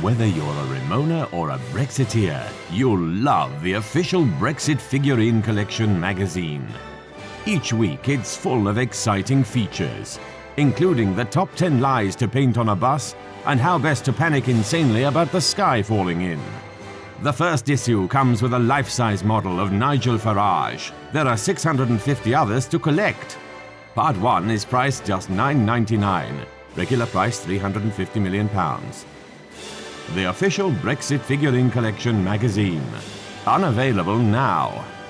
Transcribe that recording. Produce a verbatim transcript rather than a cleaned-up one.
Whether you're a Ramona or a Brexiteer, you'll love the official Brexit Figurine Collection magazine. Each week it's full of exciting features, including the top ten lies to paint on a bus and how best to panic insanely about the sky falling in. The first issue comes with a life-size model of Nigel Farage. There are six hundred fifty others to collect. Part one is priced just nine ninety-nine, regular price three hundred fifty million pounds. The official Brexit Figurine Collection magazine. Unavailable now.